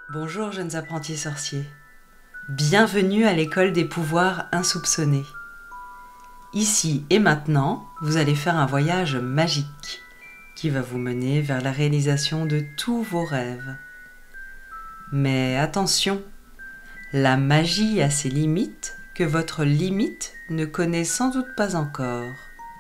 Bonjour jeunes apprentis sorciers, bienvenue à l'école des pouvoirs insoupçonnés. Ici et maintenant, vous allez faire un voyage magique qui va vous mener vers la réalisation de tous vos rêves. Mais attention, la magie a ses limites que votre limite ne connaît sans doute pas encore.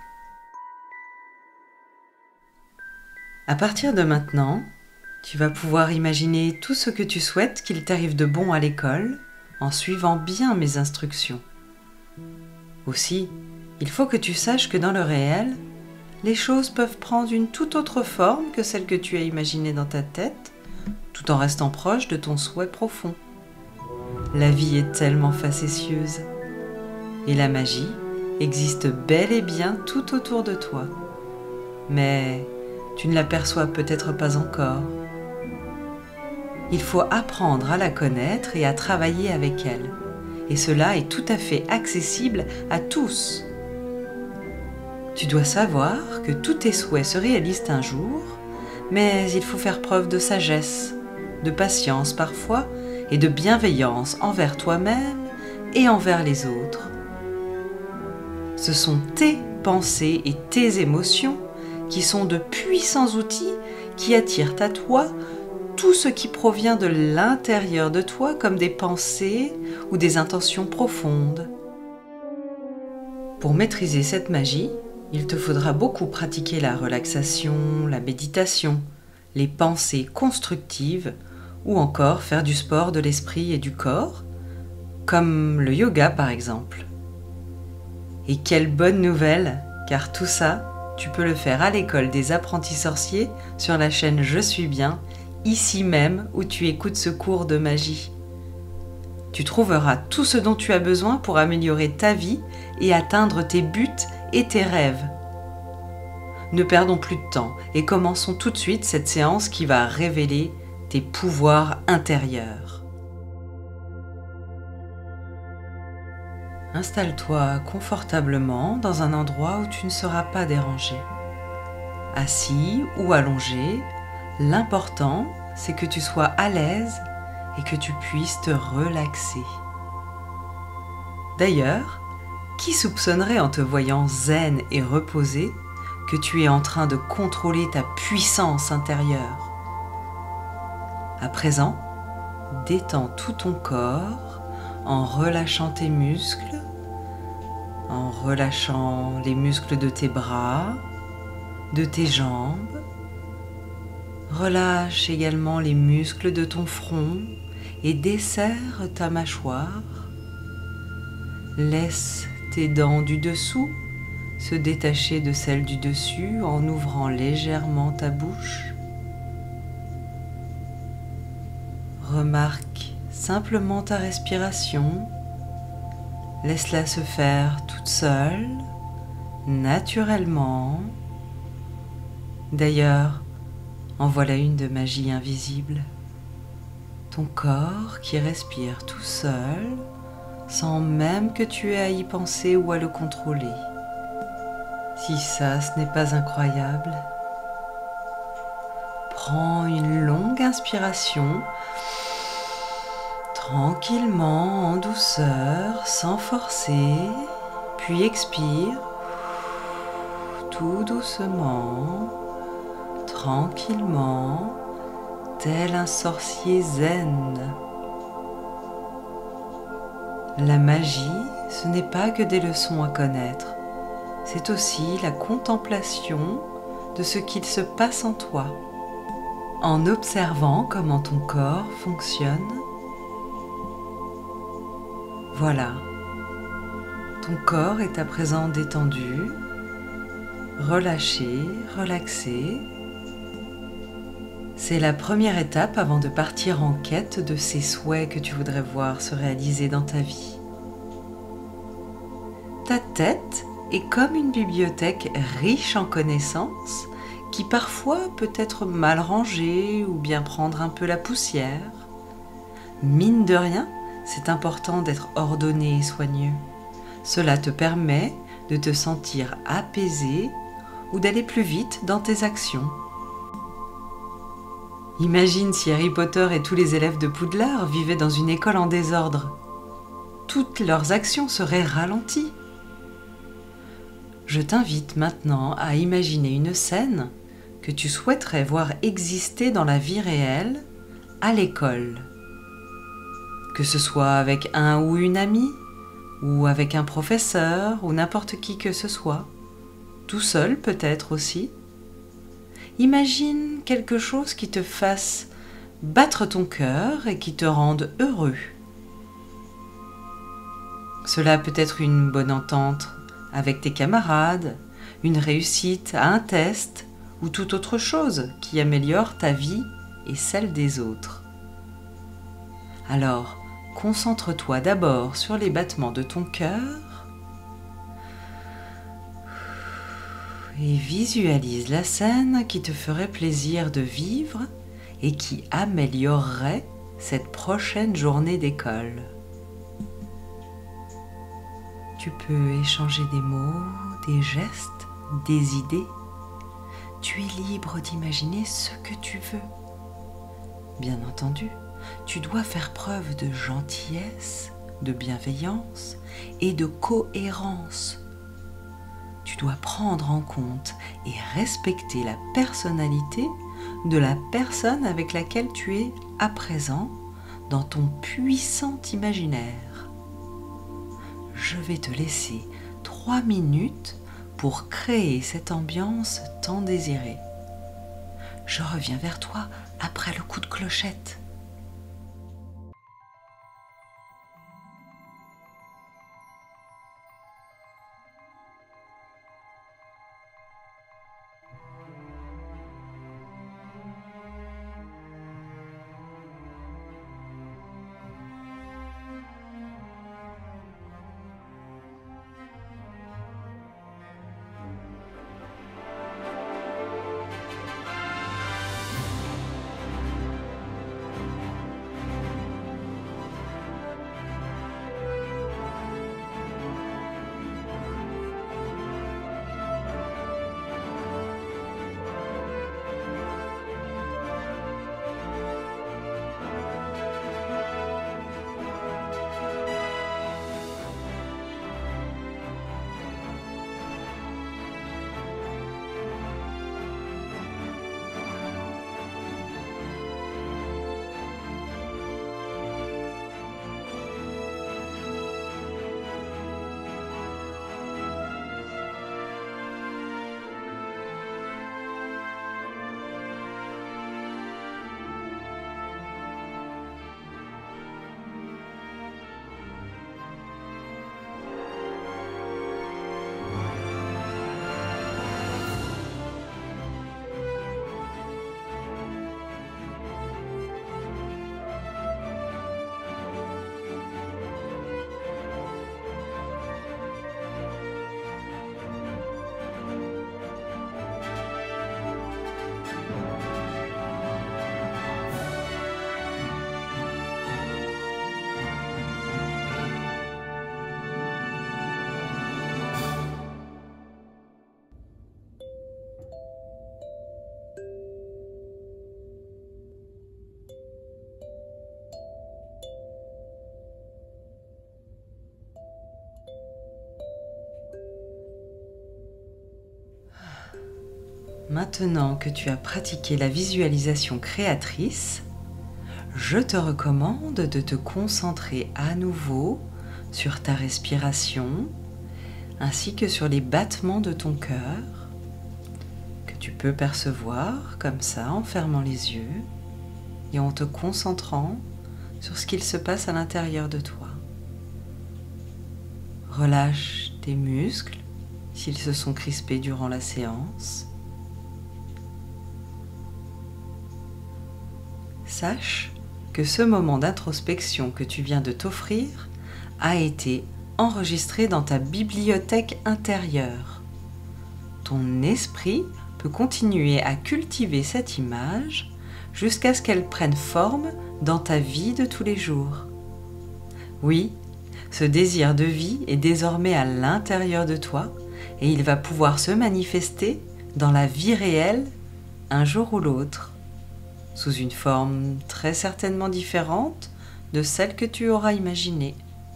À partir de maintenant, tu vas pouvoir imaginer tout ce que tu souhaites qu'il t'arrive de bon à l'école en suivant bien mes instructions. Aussi, il faut que tu saches que dans le réel, les choses peuvent prendre une toute autre forme que celle que tu as imaginée dans ta tête, tout en restant proche de ton souhait profond. La vie est tellement facétieuse et la magie existe bel et bien tout autour de toi. Mais tu ne l'aperçois peut-être pas encore. Il faut apprendre à la connaître et à travailler avec elle. Et cela est tout à fait accessible à tous. Tu dois savoir que tous tes souhaits se réalisent un jour, mais il faut faire preuve de sagesse, de patience parfois et de bienveillance envers toi-même et envers les autres. Ce sont tes pensées et tes émotions qui sont de puissants outils qui attirent à toi tout ce qui provient de l'intérieur de toi comme des pensées ou des intentions profondes. Pour maîtriser cette magie, il te faudra beaucoup pratiquer la relaxation, la méditation, les pensées constructives ou encore faire du sport de l'esprit et du corps, comme le yoga par exemple. Et quelle bonne nouvelle, car tout ça, tu peux le faire à l'école des apprentis sorciers sur la chaîne Je suis bien, ici même où tu écoutes ce cours de magie. Tu trouveras tout ce dont tu as besoin pour améliorer ta vie et atteindre tes buts et tes rêves. Ne perdons plus de temps et commençons tout de suite cette séance qui va révéler tes pouvoirs intérieurs. Installe-toi confortablement dans un endroit où tu ne seras pas dérangé. Assis ou allongé, l'important, c'est que tu sois à l'aise et que tu puisses te relaxer. D'ailleurs, qui soupçonnerait en te voyant zen et reposé que tu es en train de contrôler ta puissance intérieure? À présent, détends tout ton corps en relâchant tes muscles, en relâchant les muscles de tes bras, de tes jambes. Relâche également les muscles de ton front et desserre ta mâchoire. Laisse tes dents du dessous se détacher de celles du dessus en ouvrant légèrement ta bouche. Remarque simplement ta respiration. Laisse-la se faire toute seule, naturellement. D'ailleurs, en voilà une de magie invisible. Ton corps qui respire tout seul, sans même que tu aies à y penser ou à le contrôler. Si ça, ce n'est pas incroyable. Prends une longue inspiration, tranquillement, en douceur, sans forcer, puis expire, tout doucement, tranquillement, tel un sorcier zen. La magie, ce n'est pas que des leçons à connaître, c'est aussi la contemplation de ce qu'il se passe en toi, en observant comment ton corps fonctionne. Voilà, ton corps est à présent détendu, relâché, relaxé. C'est la première étape avant de partir en quête de ces souhaits que tu voudrais voir se réaliser dans ta vie. Ta tête est comme une bibliothèque riche en connaissances qui parfois peut être mal rangée ou bien prendre un peu la poussière. Mine de rien, c'est important d'être ordonné et soigneux. Cela te permet de te sentir apaisé ou d'aller plus vite dans tes actions. Imagine si Harry Potter et tous les élèves de Poudlard vivaient dans une école en désordre. Toutes leurs actions seraient ralenties. Je t'invite maintenant à imaginer une scène que tu souhaiterais voir exister dans la vie réelle, à l'école. Que ce soit avec un ou une amie, ou avec un professeur, ou n'importe qui que ce soit. Tout seul peut-être aussi. Imagine quelque chose qui te fasse battre ton cœur et qui te rende heureux. Cela peut être une bonne entente avec tes camarades, une réussite à un test ou toute autre chose qui améliore ta vie et celle des autres. Alors, concentre-toi d'abord sur les battements de ton cœur et visualise la scène qui te ferait plaisir de vivre et qui améliorerait cette prochaine journée d'école. Tu peux échanger des mots, des gestes, des idées. Tu es libre d'imaginer ce que tu veux. Bien entendu, tu dois faire preuve de gentillesse, de bienveillance et de cohérence. Tu dois prendre en compte et respecter la personnalité de la personne avec laquelle tu es à présent dans ton puissant imaginaire. Je vais te laisser 3 minutes pour créer cette ambiance tant désirée. Je reviens vers toi après le coup de clochette. Maintenant que tu as pratiqué la visualisation créatrice, je te recommande de te concentrer à nouveau sur ta respiration ainsi que sur les battements de ton cœur que tu peux percevoir comme ça en fermant les yeux et en te concentrant sur ce qu'il se passe à l'intérieur de toi. Relâche tes muscles s'ils se sont crispés durant la séance. Sache que ce moment d'introspection que tu viens de t'offrir a été enregistré dans ta bibliothèque intérieure. Ton esprit peut continuer à cultiver cette image jusqu'à ce qu'elle prenne forme dans ta vie de tous les jours. Oui, ce désir de vie est désormais à l'intérieur de toi et il va pouvoir se manifester dans la vie réelle un jour ou l'autre. sous une forme très certainement différente de celle que tu auras imaginée.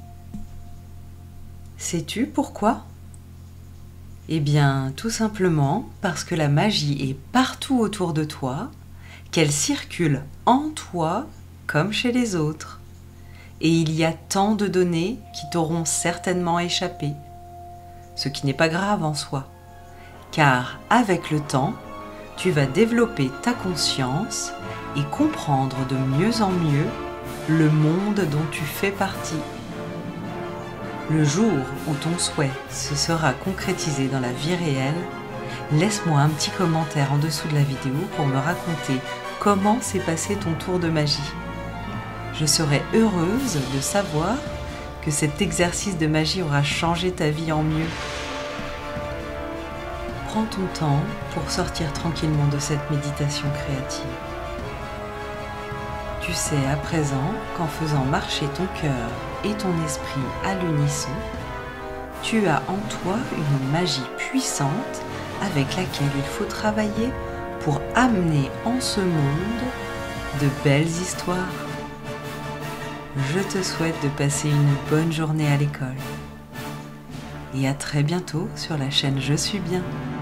Sais-tu pourquoi ? Eh bien, tout simplement parce que la magie est partout autour de toi, qu'elle circule en toi comme chez les autres. Et il y a tant de données qui t'auront certainement échappé, ce qui n'est pas grave en soi, car avec le temps, tu vas développer ta conscience et comprendre de mieux en mieux le monde dont tu fais partie. Le jour où ton souhait se sera concrétisé dans la vie réelle, laisse-moi un petit commentaire en dessous de la vidéo pour me raconter comment s'est passé ton tour de magie. Je serai heureuse de savoir que cet exercice de magie aura changé ta vie en mieux. Prends ton temps pour sortir tranquillement de cette méditation créative. Tu sais à présent qu'en faisant marcher ton cœur et ton esprit à l'unisson, tu as en toi une magie puissante avec laquelle il faut travailler pour amener en ce monde de belles histoires. Je te souhaite de passer une bonne journée à l'école. Et à très bientôt sur la chaîne Je suis bien.